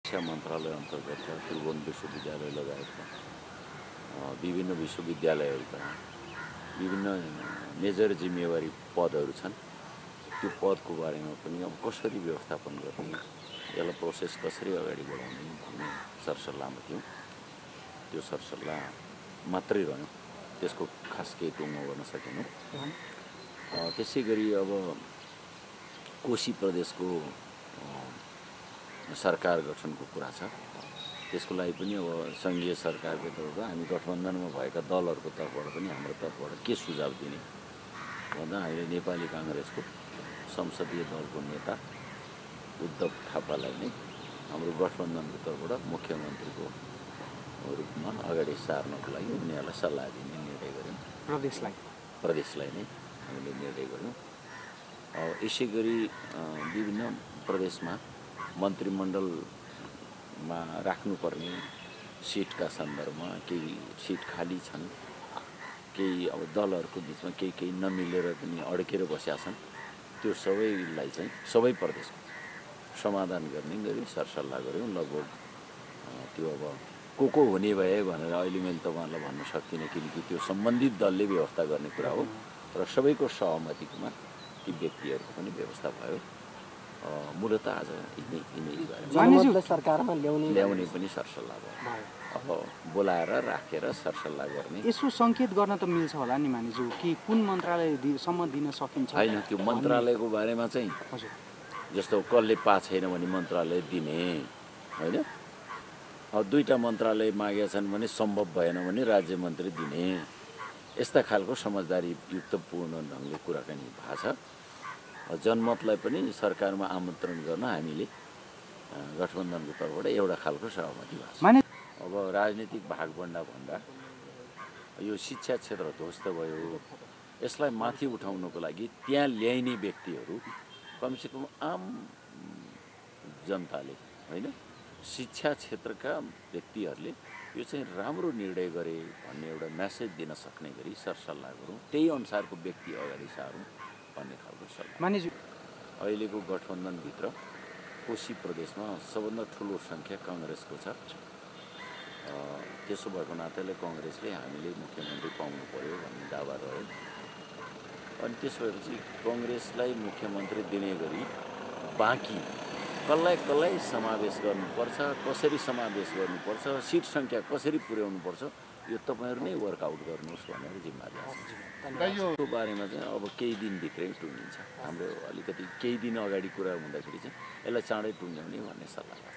शिक्षा मन्त्रालय अन्तर्गत त्रिभुवन विश्वविद्यालय लगायतका विभिन्न विश्वविद्यालयहरूका विभिन्न मेजर जिम्मेवारी पदहरू छन्। त्यो पदको बारेमा पनि अब कसरी व्यवस्थापन गर्ने, यसलाई प्रोसेस कसरी अगाडि बढाउने भन्ने सरसल्लाहमा थियौँ। त्यो सरसल्लाह मात्रै रह्यो, त्यसको खास केही टुङ्गो गर्न सकेनौँ। त्यसै गरी अब कोशी प्रदेशको सरकार गठनको कुरा छ। त्यसको लागि पनि अब सङ्घीय सरकारको तर्फबाट हामी गठबन्धनमा भएका दलहरूको तर्फबाट पनि हाम्रो तर्फबाट के सुझाव दिने भन्दा हामीले नेपाली काङ्ग्रेसको संसदीय दलको नेता उद्धव थापालाई नै हाम्रो गठबन्धनको तर्फबाट मुख्यमन्त्रीको रूपमा अगाडि सार्नको लागि उनीहरूलाई सल्लाह दिने निर्णय गऱ्यौँ। प्रदेशलाई नै हामीले निर्णय गऱ्यौँ। यसै गरी विभिन्न प्रदेशमा मन्त्रीमण्डलमा राख्नुपर्ने सिटका सन्दर्भमा केही सिट खाली छन्, केही अब दलहरूको बिचमा केही नमिलेर पनि अड्केर बसेका छन्। त्यो सबैलाई चाहिँ सबै प्रदेशको समाधान गर्ने गरी सरसल्लाह गऱ्यौँ। लगभग त्यो अब को हुने भए भनेर अहिले मैले तपाईँहरूलाई भन्न सक्दिनँ, किनकि त्यो सम्बन्धित दलले व्यवस्था गर्ने कुरा हो र सबैको सहमतिमा ती व्यक्तिहरूको पनि व्यवस्था भयो। मूलतः आज यिनै सरकारमा ल्याउने पनि सरसल्लाह भयो। अब बोलाएर राखेर सरसल्लाह गर्ने यसो सङ्केत गर्न त मिल्छ होला नि मानिज्यू, कि कुन मन्त्रालयसम्म दिन सकिन्छ? होइन, त्यो मन्त्रालयको बारेमा चाहिँ जस्तो कसले पाएको छैन भने मन्त्रालय दिने होइन। अब दुईवटा मन्त्रालय मागेका छन् भने सम्भव भएन भने राज्य मन्त्री दिने, यस्ता खालको समझदारीयुक्त पूर्ण ढङ्गले कुराकानी भएको छ। जनमतलाई पनि सरकारमा आमन्त्रण गर्न हामीले गठबन्धनको तर्फबाट एउटा खालको सहमति भएको छ। अब राजनीतिक भागभण्डा भन्दा यो शिक्षा क्षेत्र ध्वस्त भयो, यसलाई माथि उठाउनको लागि त्यहाँ ल्याइने व्यक्तिहरू कमसेकम आम जनताले होइन, शिक्षा क्षेत्रका व्यक्तिहरूले यो चाहिँ राम्रो निर्णय गरे भन्ने एउटा मेसेज दिन सक्ने गरी सरसल्लाह गरौँ, त्यही अनुसारको व्यक्ति अगाडि सारौँ भन्ने खालको सल्लाह। अहिलेको गठबन्धनभित्र कोशी प्रदेशमा सबभन्दा ठुलो सङ्ख्या काङ्ग्रेसको छ। त्यसो भएको नाताले कङ्ग्रेसले हामीले मुख्यमन्त्री पाउनु पर्यो भन्ने दावा रह्यो। अनि त्यसो भएपछि कङ्ग्रेसलाई मुख्यमन्त्री दिने गरी बाँकी कसलाई समावेश गर्नुपर्छ, कसरी समावेश गर्नुपर्छ, सिट सङ्ख्या कसरी पुर्याउनुपर्छ, यो तपाईँहरू नै वर्कआउट गर्नुहोस् भनेर जिम्मा दिएको छ। यो बारेमा चाहिँ अब केही दिनभित्रै टुङ्गिन्छ। हाम्रो अलिकति केही दिन अगाडि कुरा हुँदाखेरि चाहिँ यसलाई चाँडै टुङ्ग्याउने भन्ने सल्लाह छ।